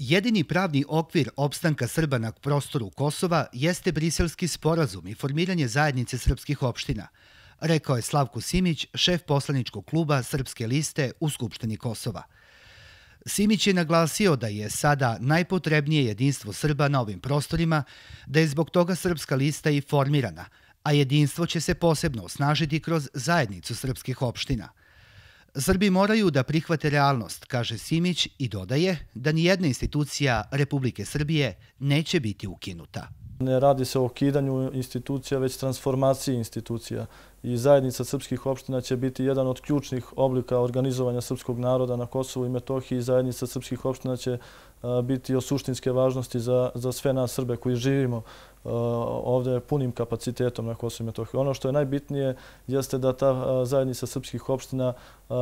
Jedini pravni okvir opstanka Srba na prostoru Kosova jeste Briselski sporazum i formiranje zajednice srpskih opština, rekao je Slavko Simić, šef poslaničkog kluba Srpske liste u Skupštini Kosova. Simić je naglasio da je sada najpotrebnije jedinstvo Srba na ovim prostorima, da je zbog toga Srpska lista i formirana, a jedinstvo će se posebno osnažiti kroz zajednicu srpskih opština. Srbi moraju da prihvate realnost, kaže Simić i dodaje da nijedna institucija Republike Srbije neće biti ukinuta. Ne radi se o ukidanju institucija, već transformaciji institucija. I zajednica srpskih opština će biti jedan od ključnih oblika organizovanja srpskog naroda na Kosovu i Metohiji. Zajednica srpskih opština će biti od suštinske važnosti za sve nas Srbe koji živimo ovdje punim kapacitetom na Kosovu i Metohiji. Ono što je najbitnije jeste da ta zajednica srpskih opština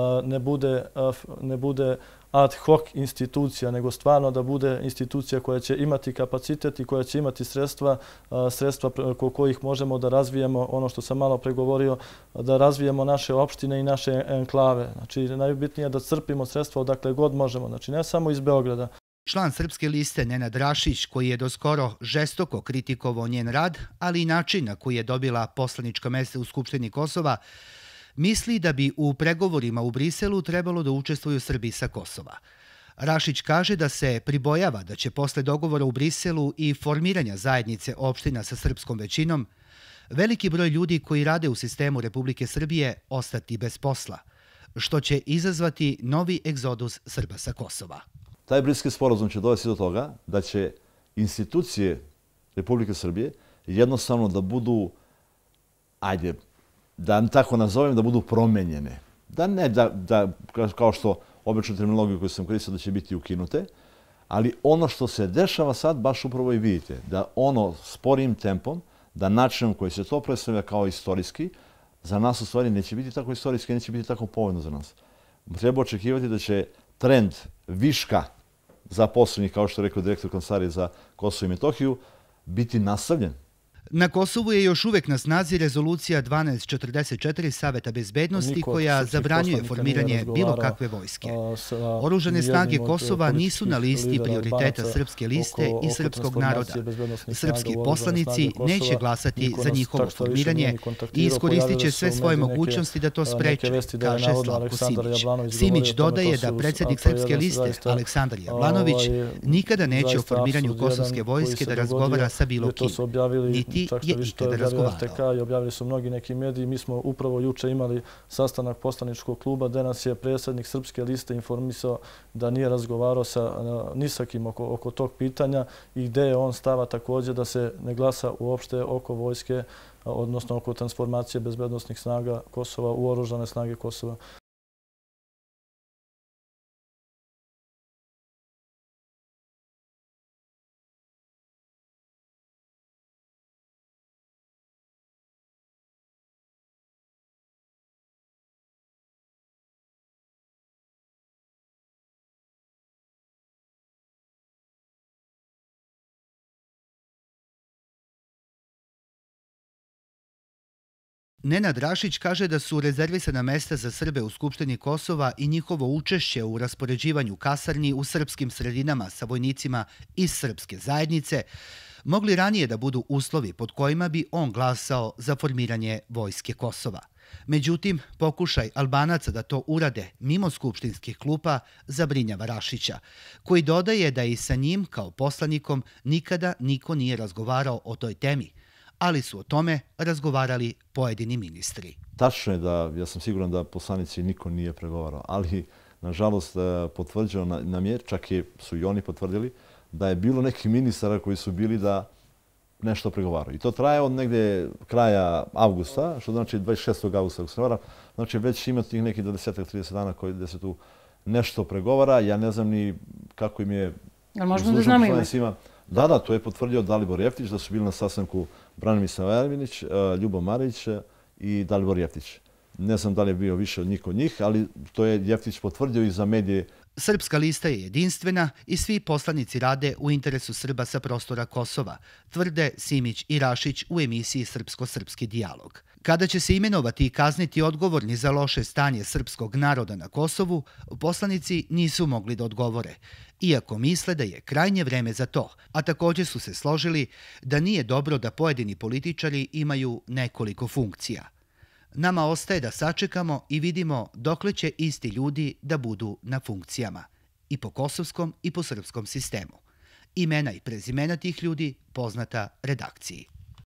ne bude ad hoc institucija, nego stvarno da bude institucija koja će imati kapacitet i koja će imati sredstva preko kojih možemo da razvijemo ono što sam malo pregovorio, da razvijemo naše opštine i naše enklave. Znači, najbitnije je da crpimo sredstva odakle god možemo, znači ne samo iz Beograda. Član Srpske liste Nenad Rašić, koji je doskoro žestoko kritikovao njen rad, ali i način na koji je dobila poslanička mesta u Skupštini Kosova, misli da bi u pregovorima u Briselu trebalo da učestvuju Srbi sa Kosova. Rašić kaže da se pribojava da će posle dogovora u Briselu i formiranja zajednice opština sa srpskom većinom veliki broj ljudi koji rade u sistemu Republike Srbije ostati bez posla, što će izazvati novi egzodus Srba sa Kosova. Taj Briselski sporazum će dovesti do toga da će institucije Republike Srbije jednostavno da budu, da tako nazovem, da budu promenjene. Da ne da, kao što običnu terminologiju koju sam koristio, da će biti ukinute, ali ono što se dešava sad, baš upravo i vidite, da ono sporim tempom, da načinom koji se to predstavlja kao istorijski, za nas u stvari neće biti tako istorijski, neće biti tako povoljno za nas. Treba očekivati da će trend viška zaposlenih, kao što je rekao direktor Kancelarije za Kosovo i Metohiju, biti nastavljen. Na Kosovu je još uvek na snazi rezolucija 1244 Saveta bezbednosti koja zabranjuje formiranje bilo kakve vojske. Oružane snage Kosova nisu na listi prioriteta Srpske liste i srpskog naroda. Srpski poslanici neće glasati za njihovo formiranje i iskoristit će sve svoje mogućnosti da to spreče, kaže Slavko Simić. Simić dodaje da predsjednik Srpske liste Aleksandar Javlanović nikada neće o formiranju kosovske vojske da razgovara sa bilo kim, niti je ikada razgovarao. I objavili su mnogi neki mediji. Mi smo upravo juče imali sastanak poslaničkog kluba gde nas je predsjednik Srpske liste informisao da nije razgovarao ni sa kim oko tog pitanja i gde je on stava također da se ne glasa uopšte oko vojske, odnosno oko transformacije bezbednosnih snaga Kosova u oružane snage Kosova. Nenad Rašić kaže da su rezervisana mesta za Srbe u Skupštini Kosova i njihovo učešće u raspoređivanju kasarni u srpskim sredinama sa vojnicima iz srpske zajednice mogli ranije da budu uslovi pod kojima bi on glasao za formiranje vojske Kosova. Međutim, pokušaj Albanaca da to urade mimo skupštinskih klupa zabrinjava Rašića, koji dodaje da i sa njim kao poslanikom nikada niko nije razgovarao o toj temi, ali su o tome razgovarali pojedini ministri. Tačno je da, ja sam siguran da poslanici niko nije pregovarao, ali nažalost potvrđeno nam je, čak su i oni potvrdili, da je bilo neki ministara koji su bili da nešto pregovaraju. I to traje od negdje kraja avgusta, što znači 26. augusta, ako se ne varam. Znači već ima tih nekih 20-30 dana gdje se tu nešto pregovara. Ja ne znam ni kako im je... Ali možemo da znamo ime? Da, to je potvrdio Dalibor Jeftić, da su bili na sastanku Branimir Snajevinić, Ljubo Marić i Dalibor Jeftić. Ne znam da li je bio više od njih, ali to je Jeftić potvrdio i za medije. Srpska lista je jedinstvena i svi poslanici rade u interesu Srba sa prostora Kosova, tvrde Simić i Rašić u emisiji Srpsko-srpski dijalog. Kada će se imenovati i kazniti odgovorni za loše stanje srpskog naroda na Kosovu, poslanici nisu mogli da odgovore, iako misle da je krajnje vreme za to, a također su se složili da nije dobro da pojedini političari imaju nekoliko funkcija. Nama ostaje da sačekamo i vidimo dokle će isti ljudi da budu na funkcijama, i po kosovskom i po srpskom sistemu. Imena i prezimena tih ljudi poznata redakciji.